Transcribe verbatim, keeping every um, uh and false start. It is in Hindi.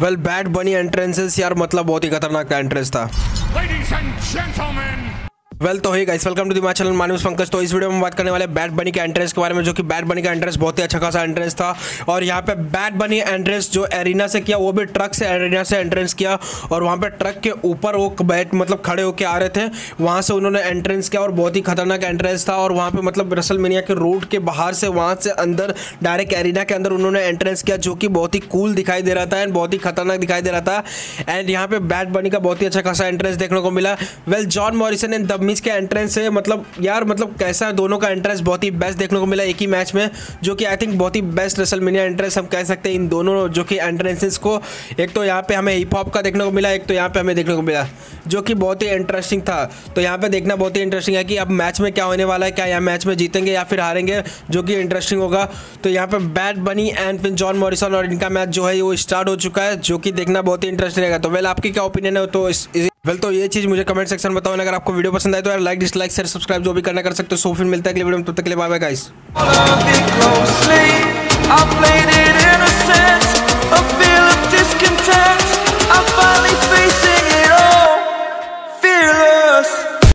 वेल बैड बनी एंट्रेंसेस यार मतलब बहुत ही खतरनाक एंट्रेंस था। वेल well, तो hi guys welcome to the my channel my name is Pankaj. तो इस वीडियो में बात करने वाले बैड बनी के एंट्रेंस के बारे में, जो कि बैड बनी का एंट्रेंस बहुत ही अच्छा खासा एंट्रेंस था। और यहाँ पे बैड बनी एंट्रेंस जो एरिना से किया वो भी ट्रक से एरिना से एंट्रेंस किया, और वहाँ पे ट्रक के ऊपर वो बैठ मतलब खड़े होके आ रहे थे, वहाँ से उन्होंने एंट्रेंस किया और बहुत ही खतरनाक एंट्रेंस था। और वहाँ पे मतलब रेसलमेनिया के रोड के बाहर से वहाँ से अंदर डायरेक्ट एरिना के अंदर उन्होंने एंट्रेंस किया, जो कि बहुत ही कूल दिखाई दे रहा था एंड बहुत ही खतरनाक दिखाई दे रहा था। एंड यहाँ पे बैड बनी का बहुत ही अच्छा खासा एंट्रेंस देखने को मिला। Well John Morrison and the Miz के एंट्रेंस से मतलब यार मतलब कैसा है, दोनों का एंट्रेंस बहुत ही बेस्ट देखने को मिला एक ही मैच में, जो कि आई थिंक बहुत ही बेस्ट रेसलमेनिया एंट्रेंस हम कह सकते हैं इन दोनों जो कि एंट्रेंसेस को। एक तो यहाँ पे हमें हिप हॉप का देखने को मिला, एक तो यहाँ पे हमें देखने को मिला जो कि बहुत ही इंटरेस्टिंग था। तो यहाँ पे देखना बहुत ही इंटरेस्टिंग है कि अब मैच में क्या होने वाला है, क्या यहाँ मैच में जीतेंगे या फिर हारेंगे, जो कि इंटरेस्टिंग होगा। तो यहाँ पे बैड बनी एंड फिर जॉन मॉरिसन और इनका मैच जो है वो स्टार्ट हो चुका है, जो कि देखना बहुत ही इंटरेस्टिंग रहेगा। तो वेल आपकी क्या ओपिनियन है तो इस वेल well, तो ये चीज़ मुझे कमेंट सेक्शन में बताओ। अगर आपको वीडियो पसंद आए तो यार लाइक डिसलाइक शेयर सब्सक्राइब जो भी करना कर सकते हो। सो फिर मिलता है अगले वीडियो में, तब तक के लिए बाय बाय गाइस।